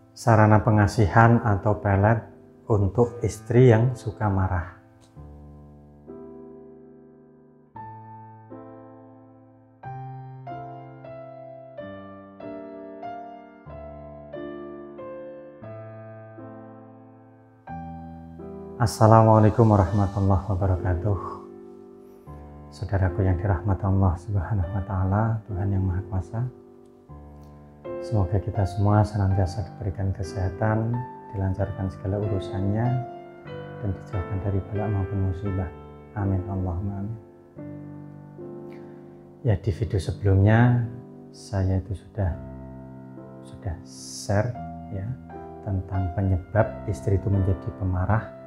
Sarana pengasihan atau pelet untuk istri yang suka marah. Assalamualaikum warahmatullahi wabarakatuh. Saudaraku yang dirahmati Allah Subhanahu wa Ta'ala, Tuhan yang Maha Kuasa, semoga kita semua senantiasa diberikan kesehatan, dilancarkan segala urusannya, dan dijauhkan dari bala maupun musibah. Amin Allahumma amin. Ya, di video sebelumnya saya itu sudah share ya tentang penyebab istri itu menjadi pemarah.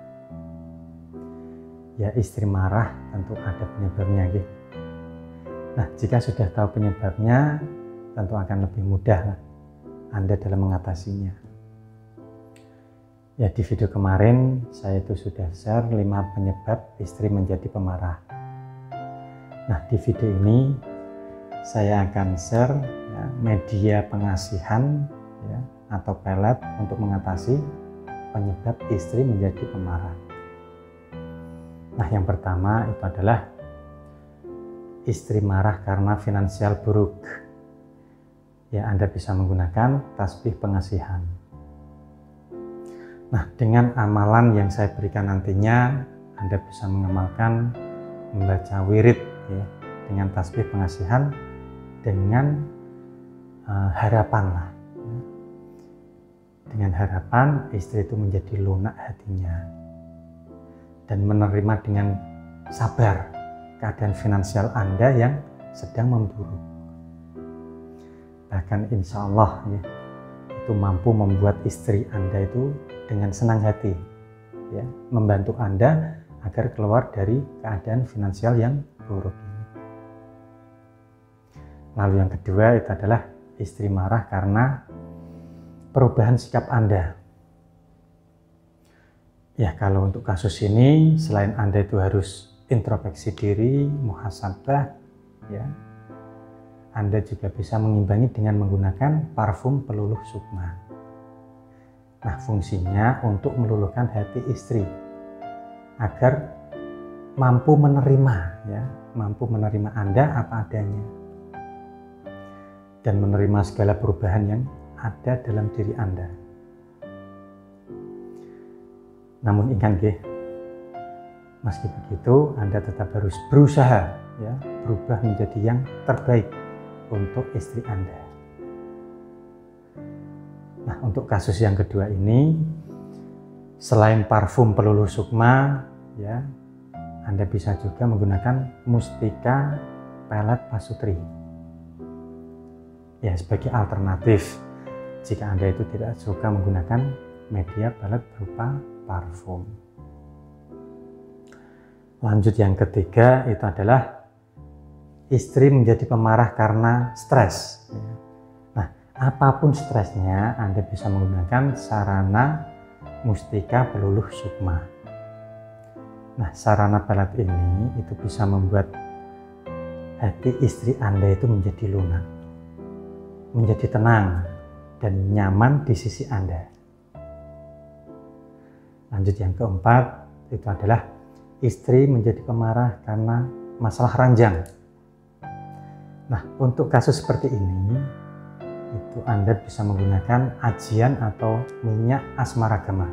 Ya, istri marah tentu ada penyebabnya gitu. Nah, jika sudah tahu penyebabnya, tentu akan lebih mudah lah Anda dalam mengatasinya. Ya, di video kemarin saya itu sudah share 5 penyebab istri menjadi pemarah. Nah, di video ini saya akan share ya, media pengasihan ya, atau pelet untuk mengatasi penyebab istri menjadi pemarah. Nah, yang pertama itu adalah istri marah karena finansial buruk. Ya, Anda bisa menggunakan tasbih pengasihan. Nah, dengan amalan yang saya berikan nantinya, Anda bisa mengamalkan membaca wirid ya, dengan tasbih pengasihan dengan harapan lah. Ya. Dengan harapan istri itu menjadi lunak hatinya dan menerima dengan sabar keadaan finansial Anda yang sedang memburuk. Bahkan insya Allah ya, itu mampu membuat istri Anda itu dengan senang hati ya, membantu Anda agar keluar dari keadaan finansial yang buruk ini. Lalu yang kedua itu adalah istri marah karena perubahan sikap Anda. Ya, kalau untuk kasus ini selain Anda itu harus introspeksi diri, muhasabah ya, Anda juga bisa mengimbangi dengan menggunakan parfum peluluh sukma. Nah, fungsinya untuk meluluhkan hati istri agar mampu menerima ya, mampu menerima Anda apa adanya dan menerima segala perubahan yang ada dalam diri Anda. Namun ingat meski begitu Anda tetap harus berusaha ya, berubah menjadi yang terbaik untuk istri Anda. Nah, untuk kasus yang kedua ini, selain parfum peluluh sukma ya, Anda bisa juga menggunakan mustika pelet pasutri. Ya, sebagai alternatif jika Anda itu tidak suka menggunakan media pelet berupa parfum. Lanjut yang ketiga itu adalah istri menjadi pemarah karena stres. Nah, apapun stresnya Anda bisa menggunakan sarana mustika peluluh sukma. Nah, sarana pelet ini itu bisa membuat hati istri Anda itu menjadi lunak, menjadi tenang dan nyaman di sisi Anda. Lanjut yang keempat itu adalah istri menjadi pemarah karena masalah ranjang. Nah, untuk kasus seperti ini itu Anda bisa menggunakan ajian atau minyak asmaragama.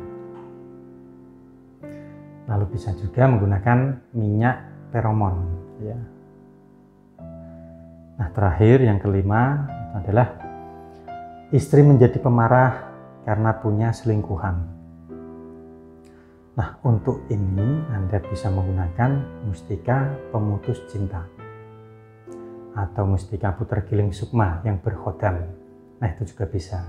Lalu bisa juga menggunakan minyak feromon ya. Nah, terakhir yang kelima itu adalah istri menjadi pemarah karena punya selingkuhan. Nah, untuk ini Anda bisa menggunakan mustika pemutus cinta atau mustika puter giling sukma yang berkhodam. Nah, itu juga bisa.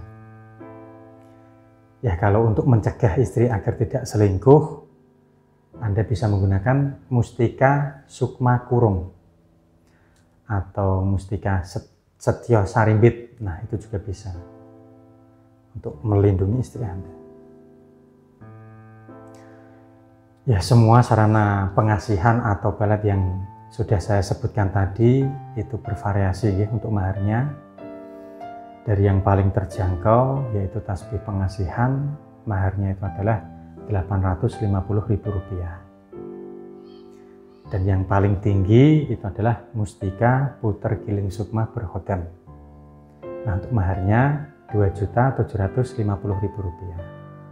Ya, kalau untuk mencegah istri agar tidak selingkuh, Anda bisa menggunakan mustika sukma kurung atau mustika setyo sarimbit. Nah, itu juga bisa untuk melindungi istri Anda. Ya, semua sarana pengasihan atau pelet yang sudah saya sebutkan tadi itu bervariasi ya untuk maharnya. Dari yang paling terjangkau yaitu tasbih pengasihan, maharnya itu adalah Rp850.000. Dan yang paling tinggi itu adalah mustika puter giling sukma berhotel. Nah, untuk maharnya Rp2.750.000.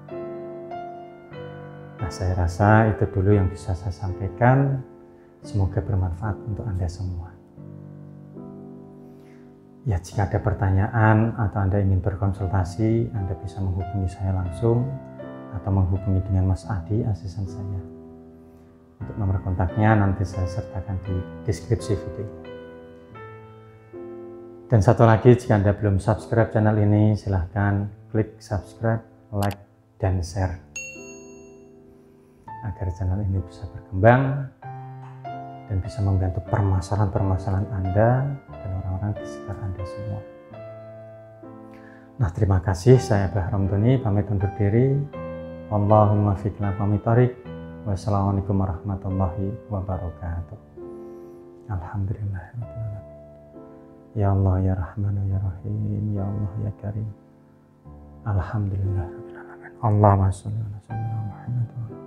Nah, saya rasa itu dulu yang bisa saya sampaikan. Semoga bermanfaat untuk Anda semua. Ya, jika ada pertanyaan atau Anda ingin berkonsultasi, Anda bisa menghubungi saya langsung atau menghubungi dengan Mas Adi, asisten saya. Untuk nomor kontaknya nanti saya sertakan di deskripsi video. Dan satu lagi, jika Anda belum subscribe channel ini, silahkan klik subscribe, like, dan share agar channel ini bisa berkembang dan bisa membantu permasalahan-permasalahan Anda dan orang-orang di sekitar Anda semua. Nah, terima kasih. Saya Abah Ramdhani pamit undur diri. Allahumma fiqna pamitarik. Wassalamualaikum warahmatullahi wabarakatuh. Alhamdulillah. Ya Allah ya Rahman ya Rahim, ya Allah ya Karim. Alhamdulillah. Allahumma sholli ala sayyidina Muhammad.